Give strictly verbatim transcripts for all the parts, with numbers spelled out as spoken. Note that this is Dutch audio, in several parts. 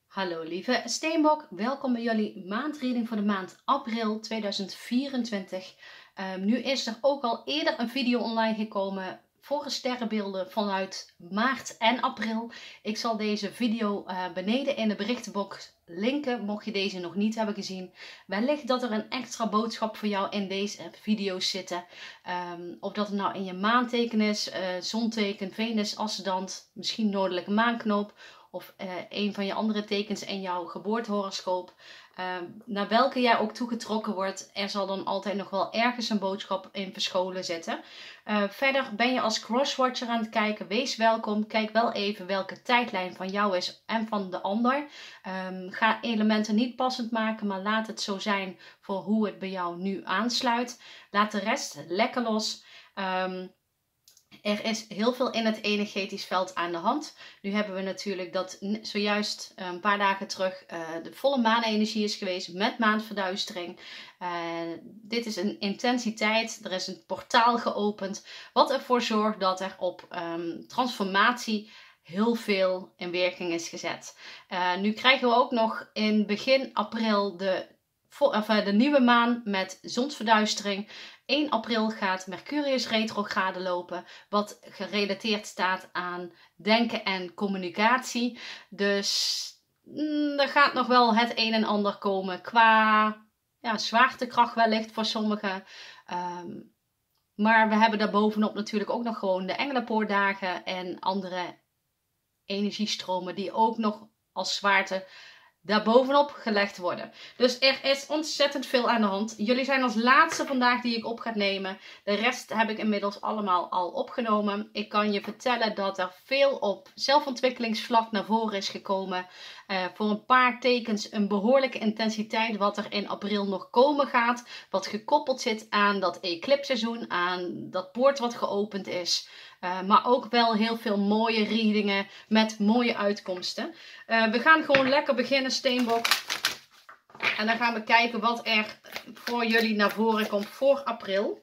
Hallo lieve Steenbok, welkom bij jullie maandreading voor de maand april tweeduizend vierentwintig. Um, nu is er ook al eerder een video online gekomen voor sterrenbeelden vanuit maart en april. Ik zal deze video uh, beneden in de berichtenbox linken, mocht je deze nog niet hebben gezien. Wellicht dat er een extra boodschap voor jou in deze video's zitten. Um, of dat het nou in je maanteken is, uh, zonteken, Venus, ascendant, misschien noordelijke maanknoop. Of uh, een van je andere tekens in jouw geboortehoroscoop. Uh, naar welke jij ook toegetrokken wordt. Er zal dan altijd nog wel ergens een boodschap in verscholen zitten. Uh, verder ben je als crosswatcher aan het kijken. Wees welkom. Kijk wel even welke tijdlijn van jou is en van de ander. Um, ga elementen niet passend maken. Maar laat het zo zijn voor hoe het bij jou nu aansluit. Laat de rest lekker los. Um, Er is heel veel in het energetisch veld aan de hand. Nu hebben we natuurlijk dat zojuist een paar dagen terug uh, de volle maanenergie is geweest met maanverduistering. Uh, dit is een intensiteit, er is een portaal geopend wat ervoor zorgt dat er op um, transformatie heel veel in werking is gezet. Uh, nu krijgen we ook nog in begin april de, of, uh, de nieuwe maan met zonsverduistering. één april gaat Mercurius retrograde lopen, wat gerelateerd staat aan denken en communicatie. Dus mm, er gaat nog wel het een en ander komen qua ja, zwaartekracht wellicht voor sommigen. Um, maar we hebben daarbovenop natuurlijk ook nog gewoon de engelenpoordagen en andere energiestromen die ook nog als zwaarte daarbovenop gelegd worden. Dus er is ontzettend veel aan de hand. Jullie zijn als laatste vandaag die ik op ga nemen. De rest heb ik inmiddels allemaal al opgenomen. Ik kan je vertellen dat er veel op zelfontwikkelingsvlak naar voren is gekomen. Uh, voor een paar tekens een behoorlijke intensiteit wat er in april nog komen gaat. Wat gekoppeld zit aan dat eclipseizoen, aan dat poort wat geopend is. Uh, maar ook wel heel veel mooie readingen met mooie uitkomsten. Uh, we gaan gewoon lekker beginnen, Steenbok. En dan gaan we kijken wat er voor jullie naar voren komt voor april.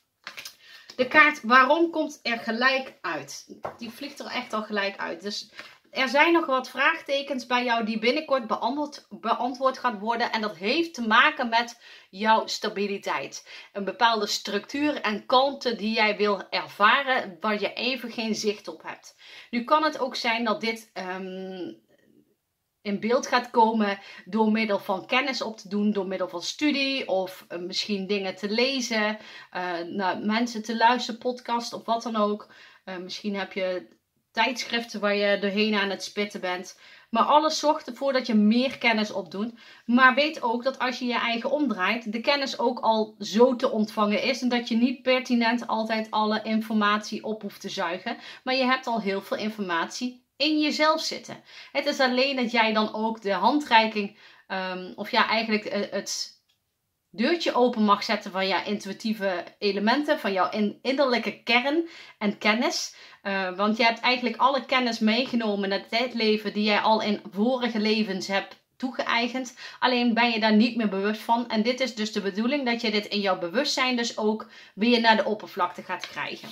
De kaart waarom komt er gelijk uit. Die vliegt er echt al gelijk uit. Dus er zijn nog wat vraagtekens bij jou die binnenkort beantwoord, beantwoord gaat worden. En dat heeft te maken met jouw stabiliteit. Een bepaalde structuur en kalmte die jij wil ervaren, waar je even geen zicht op hebt. Nu kan het ook zijn dat dit um, in beeld gaat komen door middel van kennis op te doen, door middel van studie of uh, misschien dingen te lezen, uh, naar mensen te luisteren, podcast of wat dan ook. Uh, misschien heb je tijdschriften waar je doorheen aan het spitten bent. Maar alles zorgt ervoor dat je meer kennis opdoet. Maar weet ook dat als je je eigen omdraait, de kennis ook al zo te ontvangen is. En dat je niet pertinent altijd alle informatie op hoeft te zuigen. Maar je hebt al heel veel informatie in jezelf zitten. Het is alleen dat jij dan ook de handreiking, um, of ja eigenlijk uh, het deurtje open mag zetten van jouw intuïtieve elementen, van jouw in, innerlijke kern en kennis. Uh, want je hebt eigenlijk alle kennis meegenomen naar het leven die jij al in vorige levens hebt toegeëigend. Alleen ben je daar niet meer bewust van. En dit is dus de bedoeling dat je dit in jouw bewustzijn dus ook weer naar de oppervlakte gaat krijgen.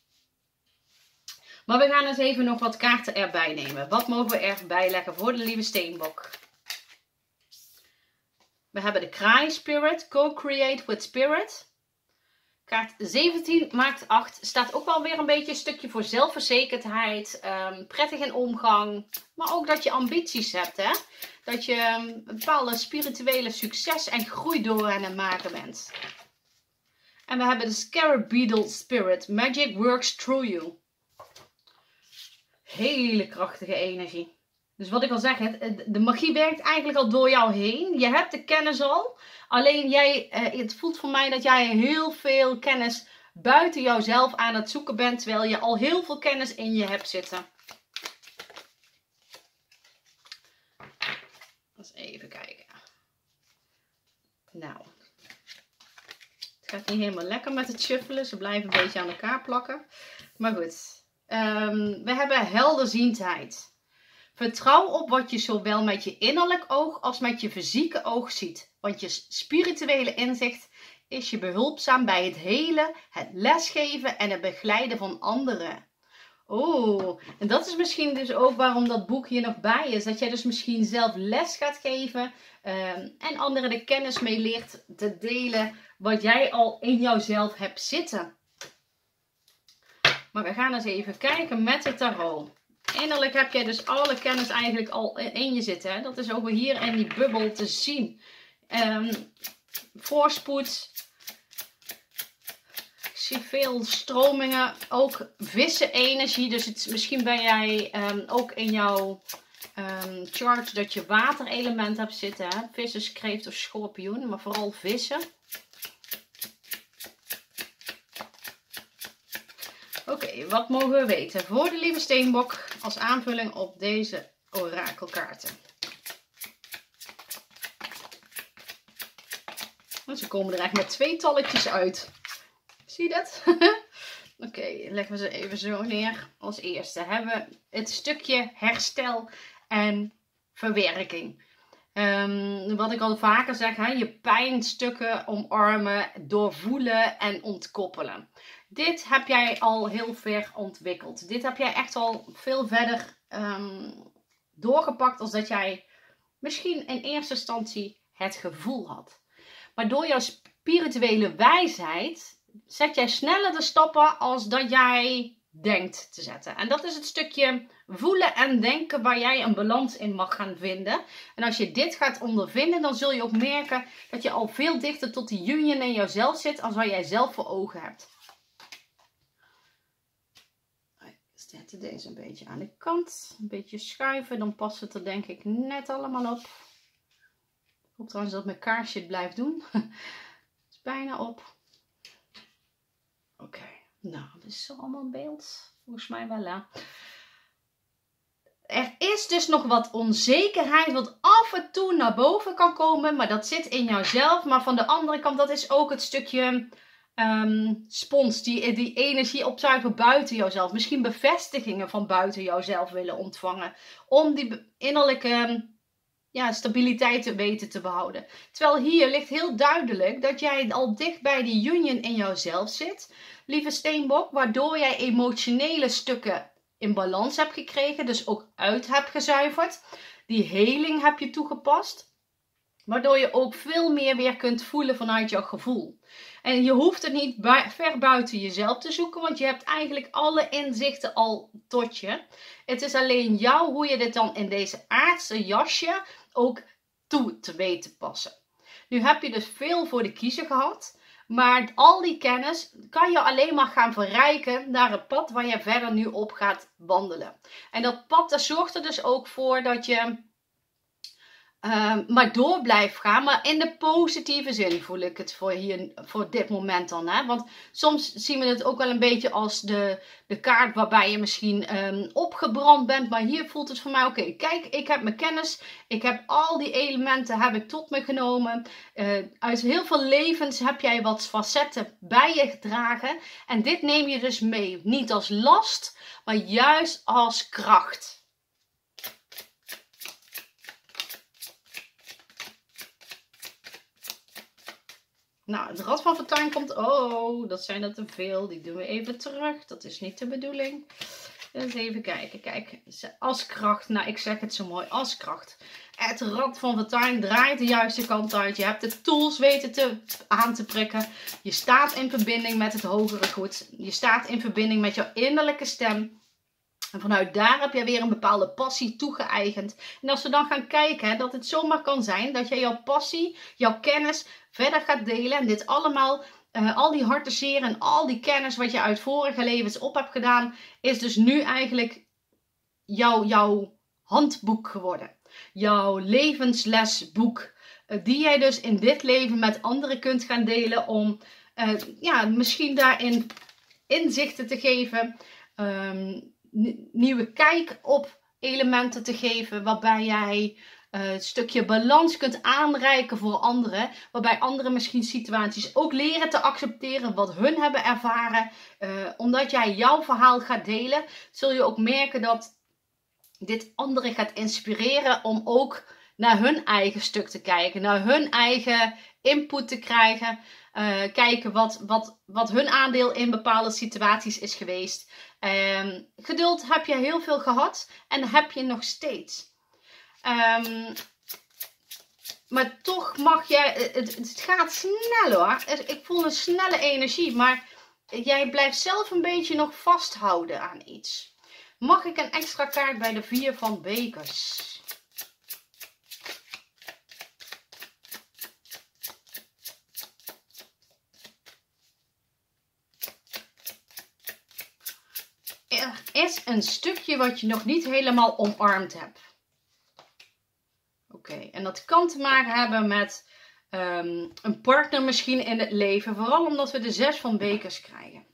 Maar we gaan eens even nog wat kaarten erbij nemen. Wat mogen we erbij leggen voor de lieve Steenbok? We hebben de Kraai Spirit, Co-Create with Spirit. Kaart zeventien maakt acht. Staat ook wel weer een beetje een stukje voor zelfverzekerdheid. Um, prettig in omgang. Maar ook dat je ambities hebt. Hè? Dat je um, een bepaalde spirituele succes en groei door aan het maken bent. En we hebben de Scarab Beetle Spirit. Magic works through you. Hele krachtige energie. Dus wat ik al zeg, de magie werkt eigenlijk al door jou heen. Je hebt de kennis al. Alleen jij, het voelt voor mij dat jij heel veel kennis buiten jouzelf aan het zoeken bent. Terwijl je al heel veel kennis in je hebt zitten. Eens even kijken. Nou. Het gaat niet helemaal lekker met het shuffelen. Ze blijven een beetje aan elkaar plakken. Maar goed. Um, we hebben helderziendheid. Vertrouw op wat je zowel met je innerlijk oog als met je fysieke oog ziet. Want je spirituele inzicht is je behulpzaam bij het helen, het lesgeven en het begeleiden van anderen. Oh, en dat is misschien dus ook waarom dat boek hier nog bij is. Dat jij dus misschien zelf les gaat geven um, en anderen de kennis mee leert te delen wat jij al in jouzelf hebt zitten. Maar we gaan eens even kijken met het tarot. Innerlijk heb jij dus alle kennis eigenlijk al in je zitten. Hè? Dat is ook weer hier in die bubbel te zien. Um, voorspoed. Ik zie veel stromingen. Ook vissen-energie. Dus het, misschien ben jij um, ook in jouw um, chart dat je waterelement hebt zitten. Hè? Vissen, kreeft of schorpioen. Maar vooral vissen. Oké, okay, wat mogen we weten voor de lieve steenbok als aanvulling op deze orakelkaarten? Oh, ze komen er echt met twee talletjes uit. Zie je dat? Oké, okay, leggen we ze even zo neer. Als eerste hebben we het stukje herstel en verwerking. Um, wat ik al vaker zeg, hè, je pijnstukken omarmen, doorvoelen en ontkoppelen. Dit heb jij al heel ver ontwikkeld. Dit heb jij echt al veel verder um, doorgepakt als dat jij misschien in eerste instantie het gevoel had. Maar door jouw spirituele wijsheid zet jij sneller de stappen als dat jij denkt te zetten. En dat is het stukje voelen en denken waar jij een balans in mag gaan vinden. En als je dit gaat ondervinden, dan zul je ook merken dat je al veel dichter tot die union in jouzelf zit als waar jij zelf voor ogen hebt. Ik zet deze een beetje aan de kant. Een beetje schuiven, dan past het er denk ik net allemaal op. Ik hoop trouwens dat mijn kaarsje het blijft doen. Het is bijna op. Oké, okay. Nou, dat is zo allemaal een beeld. Volgens mij wel, hè. Er is dus nog wat onzekerheid wat af en toe naar boven kan komen. Maar dat zit in jouzelf. Maar van de andere kant, dat is ook het stukje um, spons. Die, die energie opzuigen buiten jouzelf. Misschien bevestigingen van buiten jouzelf willen ontvangen. Om die innerlijke ja, stabiliteit te weten te behouden. Terwijl hier ligt heel duidelijk dat jij al dicht bij die union in jouzelf zit. Lieve steenbok. Waardoor jij emotionele stukken in balans hebt gekregen. Dus ook uit hebt gezuiverd. Die heling heb je toegepast. Waardoor je ook veel meer weer kunt voelen vanuit jouw gevoel. En je hoeft het niet bu- ver buiten jezelf te zoeken. Want je hebt eigenlijk alle inzichten al tot je. Het is alleen jou hoe je dit dan in deze aardse jasje ook toe te weten passen. Nu heb je dus veel voor de kiezer gehad. Maar al die kennis kan je alleen maar gaan verrijken naar het pad waar je verder nu op gaat wandelen. En dat pad dat zorgt er dus ook voor dat je uh, maar door blijft gaan. Maar in de positieve zin voel ik het voor, hier, voor dit moment dan. Hè? Want soms zien we het ook wel een beetje als de, de kaart waarbij je misschien um, opgebrand bent. Maar hier voelt het voor mij oké. Okay, kijk, ik heb mijn kennis. Ik heb al die elementen heb ik tot me genomen. Uh, uit heel veel levens heb jij wat facetten bij je gedragen. En dit neem je dus mee. Niet als last, maar juist als kracht. Nou, het Rad van Fortuin komt. Oh, dat zijn er te veel. Die doen we even terug. Dat is niet de bedoeling. Eens even kijken. Kijk, als kracht. Nou, ik zeg het zo mooi. Als kracht. Het Rad van Fortuin draait de juiste kant uit. Je hebt de tools weten te, aan te prikken. Je staat in verbinding met het hogere goed. Je staat in verbinding met jouw innerlijke stem. En vanuit daar heb je weer een bepaalde passie toegeëigend. En als we dan gaan kijken, hè, dat het zomaar kan zijn dat jij jouw passie, jouw kennis verder gaat delen. En dit allemaal, uh, al die hartenzeer en al die kennis wat je uit vorige levens op hebt gedaan, is dus nu eigenlijk jouw, jouw handboek geworden. Jouw levenslesboek. Uh, die jij dus in dit leven met anderen kunt gaan delen om uh, ja, misschien daarin inzichten te geven. Um, nieuwe kijk op elementen te geven waarbij jij uh, een stukje balans kunt aanreiken voor anderen, waarbij anderen misschien situaties ook leren te accepteren wat hun hebben ervaren. Uh, omdat jij jouw verhaal gaat delen, zul je ook merken dat dit anderen gaat inspireren om ook naar hun eigen stuk te kijken, naar hun eigen input te krijgen. Uh, kijken wat, wat, wat hun aandeel in bepaalde situaties is geweest. Um, geduld heb je heel veel gehad en heb je nog steeds. Um, maar toch mag jij, het, het gaat snel hoor. Ik voel een snelle energie, maar jij blijft zelf een beetje nog vasthouden aan iets. Mag ik een extra kaart bij de vier van bekers? Er is een stukje wat je nog niet helemaal omarmd hebt. Oké, okay. En dat kan te maken hebben met um, een partner misschien in het leven. Vooral omdat we de zes van bekers krijgen.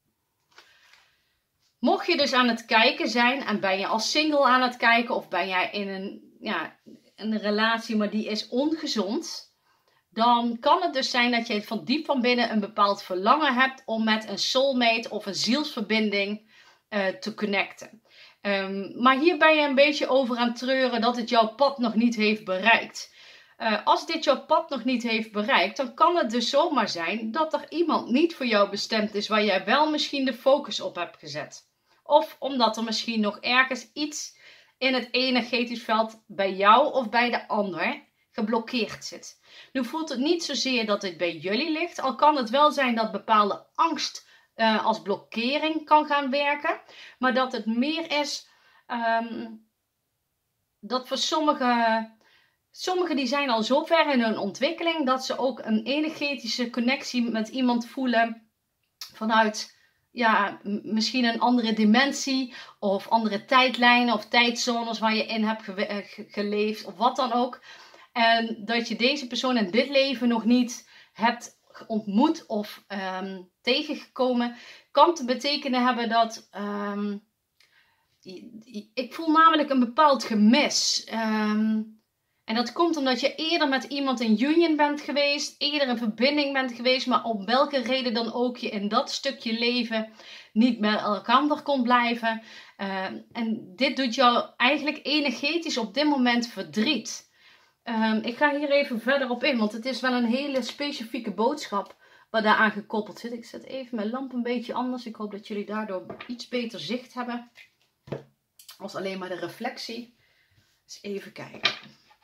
Mocht je dus aan het kijken zijn en ben je als single aan het kijken. Of ben jij in een, ja, een relatie maar die is ongezond. Dan kan het dus zijn dat je van diep van binnen een bepaald verlangen hebt om met een soulmate of een zielsverbinding uh, te connecten. Um, maar hier ben je een beetje over aan het treuren dat het jouw pad nog niet heeft bereikt. Uh, als dit jouw pad nog niet heeft bereikt, dan kan het dus zomaar zijn dat er iemand niet voor jou bestemd is waar jij wel misschien de focus op hebt gezet. Of omdat er misschien nog ergens iets in het energetisch veld bij jou of bij de ander geblokkeerd zit. Nu voelt het niet zozeer dat het bij jullie ligt, al kan het wel zijn dat bepaalde angst Uh, als blokkering kan gaan werken. Maar dat het meer is um, dat voor sommigen, sommigen die zijn al zo ver in hun ontwikkeling dat ze ook een energetische connectie met iemand voelen vanuit ja, misschien een andere dimensie of andere tijdlijnen of tijdzones waar je in hebt ge ge geleefd of wat dan ook. En dat je deze persoon in dit leven nog niet hebt ontmoet of um, tegengekomen, kan te betekenen hebben dat um, ik voel namelijk een bepaald gemis. Um, en dat komt omdat je eerder met iemand in union bent geweest, eerder in verbinding bent geweest, maar om welke reden dan ook je in dat stukje leven niet met elkaar kon blijven. Uh, en dit doet jou eigenlijk energetisch op dit moment verdriet. Um, ik ga hier even verder op in, want het is wel een hele specifieke boodschap wat daaraan gekoppeld zit. Ik zet even mijn lamp een beetje anders. Ik hoop dat jullie daardoor iets beter zicht hebben. Als alleen maar de reflectie. Dus even kijken.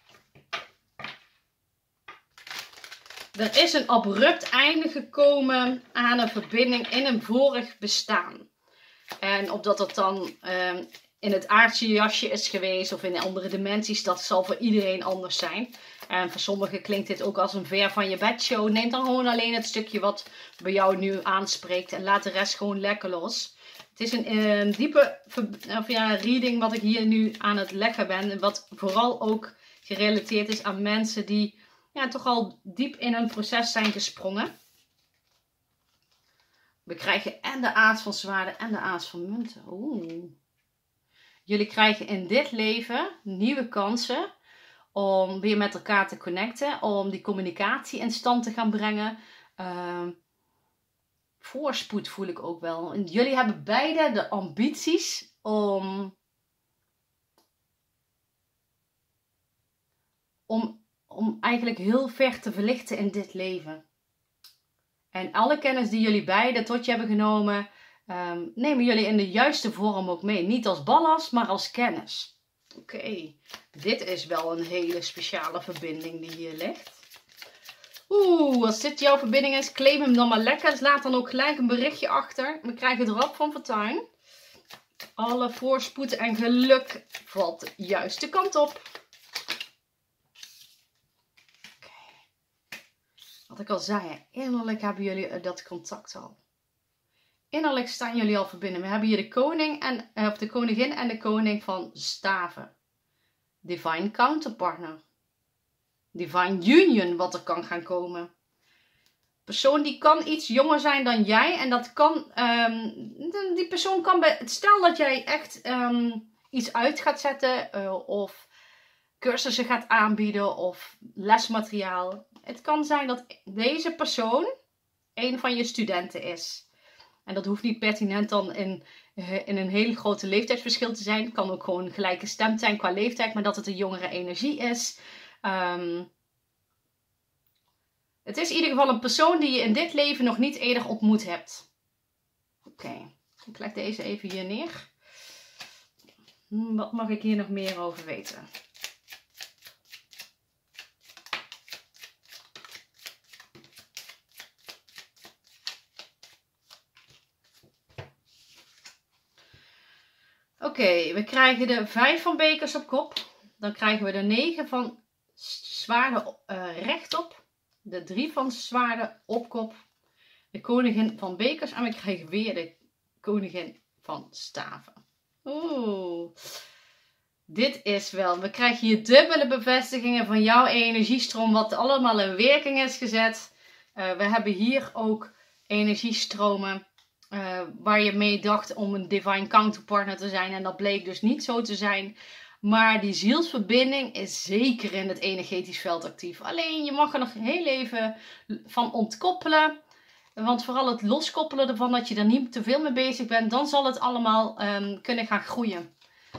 Er is een abrupt einde gekomen aan een verbinding in een vorig bestaan. En opdat het dan um, in het aardse jasje is geweest of in andere dimensies, dat zal voor iedereen anders zijn. En voor sommigen klinkt dit ook als een ver van je bed show. Neem dan gewoon alleen het stukje wat bij jou nu aanspreekt en laat de rest gewoon lekker los. Het is een, een diepe of ja, reading wat ik hier nu aan het leggen ben. En wat vooral ook gerelateerd is aan mensen die ja, toch al diep in een proces zijn gesprongen. We krijgen en de aas van zwaarden en de aas van munten. Oeh. Jullie krijgen in dit leven nieuwe kansen om weer met elkaar te connecten. Om die communicatie in stand te gaan brengen. Uh, voorspoed voel ik ook wel. En jullie hebben beide de ambities om, om, om eigenlijk heel ver te verlichten in dit leven. En alle kennis die jullie beiden tot je hebben genomen, um, nemen jullie in de juiste vorm ook mee. Niet als ballast, maar als kennis. Oké, okay. Dit is wel een hele speciale verbinding die hier ligt. Oeh, als dit jouw verbinding is, claim hem dan maar lekker. Dus laat dan ook gelijk een berichtje achter. We krijgen erop van Fortuin. Alle voorspoed en geluk valt de juiste kant op. Wat ik al zei, innerlijk hebben jullie dat contact al. Innerlijk staan jullie al verbinden. We hebben hier de koning en, of de koningin en de koning van staven. Divine counterpartner. Divine union wat er kan gaan komen. Persoon die kan iets jonger zijn dan jij. En dat kan, um, die persoon kan, bij, stel dat jij echt um, iets uit gaat zetten. Uh, of cursussen gaat aanbieden of lesmateriaal. Het kan zijn dat deze persoon een van je studenten is. En dat hoeft niet pertinent dan in, in een hele grote leeftijdsverschil te zijn. Het kan ook gewoon gelijk gestemd zijn qua leeftijd, maar dat het een jongere energie is. Um, Het is in ieder geval een persoon die je in dit leven nog niet eerder ontmoet hebt. Oké, okay. Ik leg deze even hier neer. Wat mag ik hier nog meer over weten? Oké, okay, we krijgen de vijf van bekers op kop. Dan krijgen we de negen van zwaarden uh, rechtop. De drie van zwaarden op kop. De koningin van bekers. En we krijgen weer de koningin van staven. Oeh. Dit is wel. We krijgen hier dubbele bevestigingen van jouw energiestroom. Wat allemaal in werking is gezet. Uh, we hebben hier ook energiestromen. Uh, waar je mee dacht om een divine counterpartner te zijn. En dat bleek dus niet zo te zijn. Maar die zielsverbinding is zeker in het energetisch veld actief. Alleen je mag er nog heel even van ontkoppelen. Want vooral het loskoppelen ervan dat je er niet te veel mee bezig bent. Dan zal het allemaal um, kunnen gaan groeien.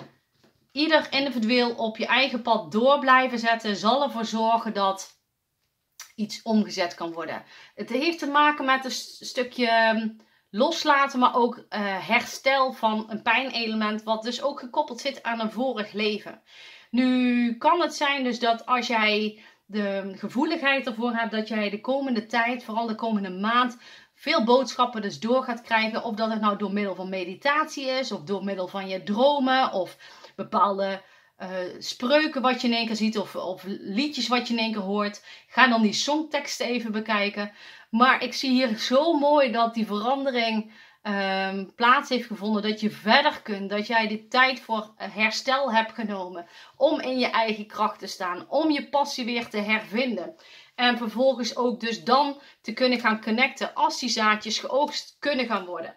Ieder individueel op je eigen pad door blijven zetten. Zal ervoor zorgen dat iets omgezet kan worden. Het heeft te maken met een st stukje... Um, loslaten, maar ook uh, herstel van een pijnelement, wat dus ook gekoppeld zit aan een vorig leven. Nu kan het zijn dus dat als jij de gevoeligheid ervoor hebt, dat jij de komende tijd, vooral de komende maand, veel boodschappen dus door gaat krijgen. Of dat het nou door middel van meditatie is, of door middel van je dromen, of bepaalde uh, spreuken wat je in één keer ziet, of, of liedjes wat je in één keer hoort. Ga dan die songteksten even bekijken. Maar ik zie hier zo mooi dat die verandering um, plaats heeft gevonden. Dat je verder kunt. Dat jij de tijd voor herstel hebt genomen. Om in je eigen kracht te staan. Om je passie weer te hervinden. En vervolgens ook dus dan te kunnen gaan connecten. Als die zaadjes geoogst kunnen gaan worden.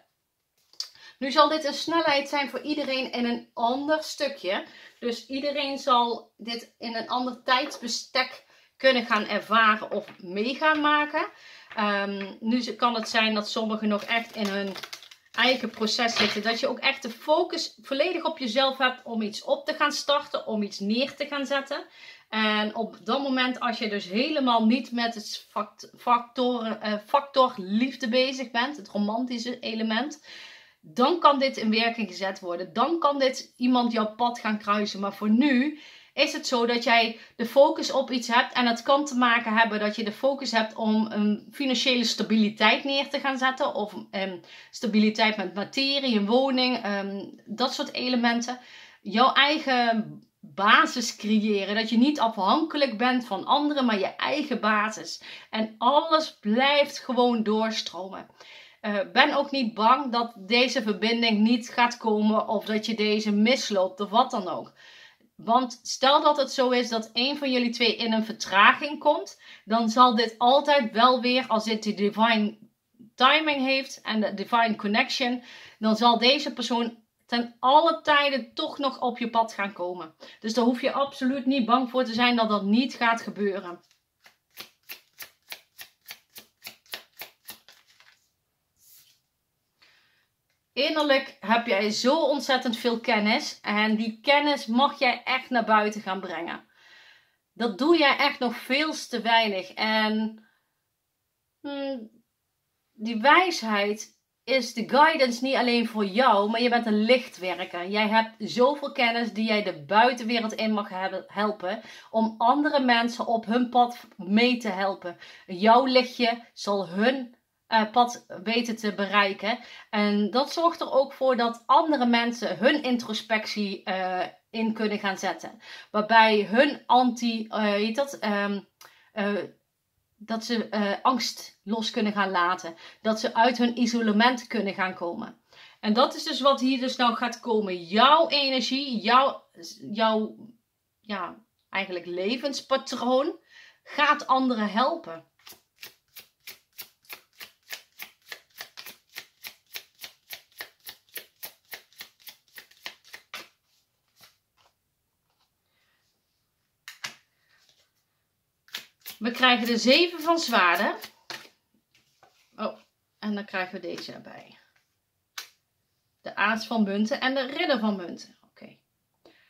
Nu zal dit een snelheid zijn voor iedereen in een ander stukje. Dus iedereen zal dit in een ander tijdsbestek kunnen gaan ervaren of mee gaan maken. Um, nu kan het zijn dat sommigen nog echt in hun eigen proces zitten. Dat je ook echt de focus volledig op jezelf hebt om iets op te gaan starten. Om iets neer te gaan zetten. En op dat moment als je dus helemaal niet met het factor, uh, factor liefde bezig bent. Het romantische element. Dan kan dit in werking gezet worden. Dan kan dit iemand jouw pad gaan kruisen. Maar voor nu is het zo dat jij de focus op iets hebt. En het kan te maken hebben dat je de focus hebt om een financiële stabiliteit neer te gaan zetten. Of um, stabiliteit met materie, een woning, um, dat soort elementen. Jouw eigen basis creëren. Dat je niet afhankelijk bent van anderen, maar je eigen basis. En alles blijft gewoon doorstromen. Uh, ben ook niet bang dat deze verbinding niet gaat komen of dat je deze misloopt of wat dan ook. Want stel dat het zo is dat een van jullie twee in een vertraging komt, dan zal dit altijd wel weer, als dit de divine timing heeft en de divine connection, dan zal deze persoon ten alle tijden toch nog op je pad gaan komen. Dus daar hoef je absoluut niet bang voor te zijn dat dat niet gaat gebeuren. Innerlijk heb jij zo ontzettend veel kennis en die kennis mag jij echt naar buiten gaan brengen. Dat doe jij echt nog veel te weinig. En hmm, die wijsheid is de guidance niet alleen voor jou, maar je bent een lichtwerker. Jij hebt zoveel kennis die jij de buitenwereld in mag hebben, helpen om andere mensen op hun pad mee te helpen. Jouw lichtje zal hun Uh, pad weten te bereiken. En dat zorgt er ook voor dat andere mensen hun introspectie uh, in kunnen gaan zetten. Waarbij hun anti, uh, heet dat, um, uh, dat ze uh, angst los kunnen gaan laten. Dat ze uit hun isolement kunnen gaan komen. En dat is dus wat hier dus nou gaat komen. Jouw energie, jouw, jouw ja, eigenlijk levenspatroon gaat anderen helpen. We krijgen de zeven van zwaarden. Oh, en dan krijgen we deze erbij. De aas van munten en de ridder van munten. Oké. Okay.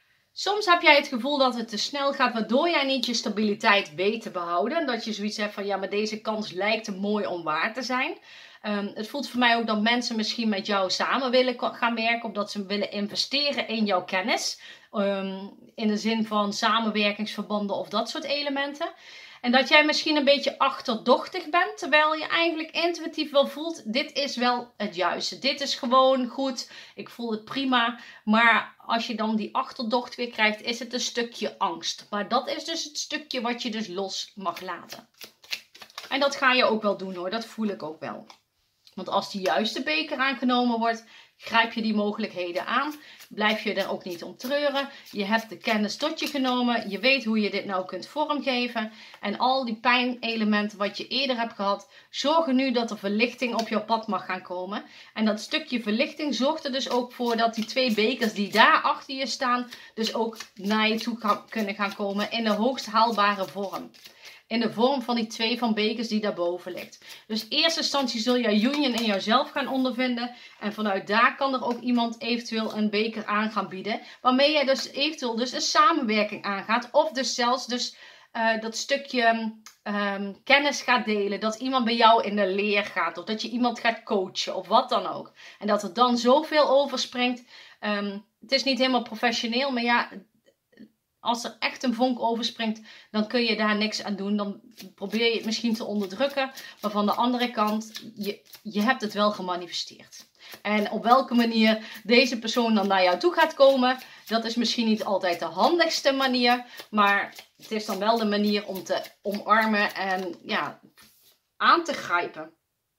Soms heb jij het gevoel dat het te snel gaat, waardoor jij niet je stabiliteit weet te behouden. En dat je zoiets hebt van, ja, maar deze kans lijkt te mooi om waar te zijn. Um, het voelt voor mij ook dat mensen misschien met jou samen willen gaan werken. Of dat ze willen investeren in jouw kennis. Um, in de zin van samenwerkingsverbanden of dat soort elementen. En dat jij misschien een beetje achterdochtig bent. Terwijl je eigenlijk intuïtief wel voelt, dit is wel het juiste. Dit is gewoon goed. Ik voel het prima. Maar als je dan die achterdocht weer krijgt, is het een stukje angst. Maar dat is dus het stukje wat je dus los mag laten. En dat ga je ook wel doen hoor. Dat voel ik ook wel. Want als die juiste beker aangenomen wordt, grijp je die mogelijkheden aan. Blijf je er ook niet om treuren. Je hebt de kennis tot je genomen. Je weet hoe je dit nou kunt vormgeven. En al die pijnelementen wat je eerder hebt gehad, zorgen nu dat er verlichting op jouw pad mag gaan komen. En dat stukje verlichting zorgt er dus ook voor dat die twee bekers die daar achter je staan, dus ook naar je toe gaan, kunnen gaan komen in de hoogst haalbare vorm. In de vorm van die twee van bekers die daarboven ligt. Dus in eerste instantie zul jij union in jouzelf gaan ondervinden. En vanuit daar kan er ook iemand eventueel een beker aan gaan bieden. Waarmee jij dus eventueel dus een samenwerking aangaat. Of dus zelfs dus uh, dat stukje um, kennis gaat delen. Dat iemand bij jou in de leer gaat. Of dat je iemand gaat coachen. Of wat dan ook. En dat er dan zoveel overspringt. Um, het is niet helemaal professioneel. Maar ja... Als er echt een vonk overspringt, dan kun je daar niks aan doen. Dan probeer je het misschien te onderdrukken. Maar van de andere kant, je, je hebt het wel gemanifesteerd. En op welke manier deze persoon dan naar jou toe gaat komen, dat is misschien niet altijd de handigste manier. Maar het is dan wel de manier om te omarmen en ja, aan te grijpen.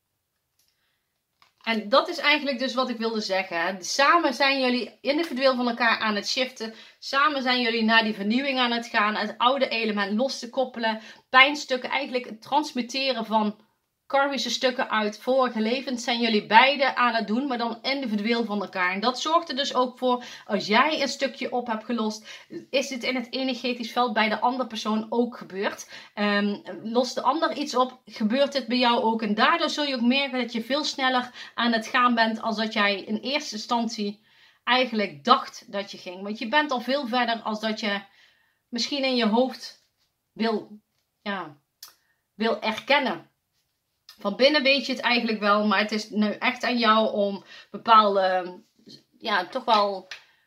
En dat is eigenlijk dus wat ik wilde zeggen. Hè. Samen zijn jullie individueel van elkaar aan het shiften. Samen zijn jullie naar die vernieuwing aan het gaan. Het oude element los te koppelen. Pijnstukken, eigenlijk het transmuteren van karmische stukken uit vorige levens zijn jullie beide aan het doen. Maar dan individueel van elkaar. En dat zorgt er dus ook voor, als jij een stukje op hebt gelost, is dit in het energetisch veld bij de andere persoon ook gebeurd. Um, lost de ander iets op, gebeurt dit bij jou ook. En daardoor zul je ook merken dat je veel sneller aan het gaan bent als dat jij in eerste instantie eigenlijk dacht dat je ging. Want je bent al veel verder als dat je misschien in je hoofd wil, ja, wil erkennen. Van binnen weet je het eigenlijk wel, maar het is nu echt aan jou om bepaalde, ja, toch wel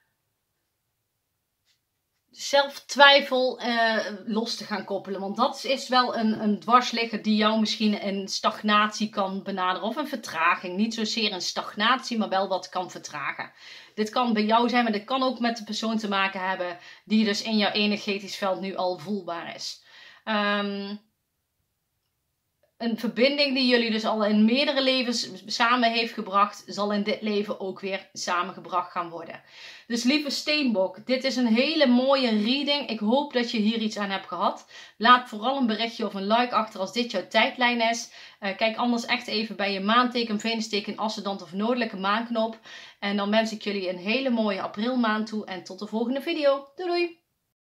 zelftwijfel uh, los te gaan koppelen. Want dat is wel een, een dwarsligger die jou misschien in stagnatie kan benaderen. Of een vertraging. Niet zozeer een stagnatie, maar wel wat kan vertragen. Dit kan bij jou zijn, maar dit kan ook met de persoon te maken hebben die dus in jouw energetisch veld nu al voelbaar is. Um, Een verbinding die jullie dus al in meerdere levens samen heeft gebracht, zal in dit leven ook weer samengebracht gaan worden. Dus lieve Steenbok, dit is een hele mooie reading. Ik hoop dat je hier iets aan hebt gehad. Laat vooral een berichtje of een like achter als dit jouw tijdlijn is. Uh, kijk anders echt even bij je maanteken, venusteken, ascendant of noordelijke maanknop. En dan wens ik jullie een hele mooie aprilmaand toe en tot de volgende video. Doei doei!